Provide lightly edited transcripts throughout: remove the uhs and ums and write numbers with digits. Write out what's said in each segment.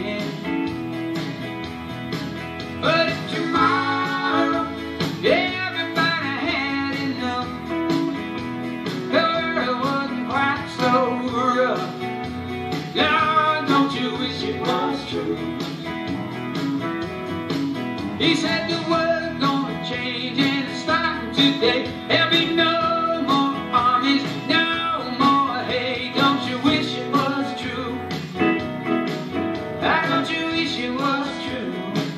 end. But if tomorrow everybody had enough, the world wasn't quite so rough. Lord, don't you wish it was true? He said the world's gonna change and it's starting today. There'll be no more armies, no more hate. Don't you wish it was true? Don't you wish it was true?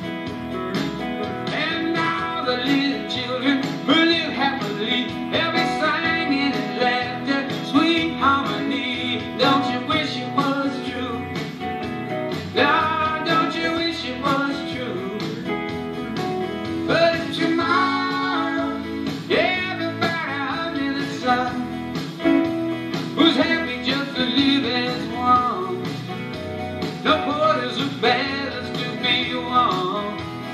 And now the little children will live happily. They'll be singing and laughter, sweet harmony. Don't you wish it was true? Lord, don't you wish it was true? But if tomorrow everybody under the sun was happy just to live as one, no quarters of battles to be won.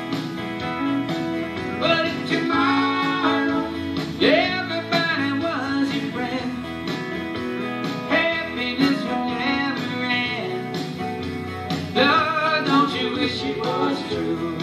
But if tomorrow everybody was your friend, happiness would never end. Lord, don't you wish it was true?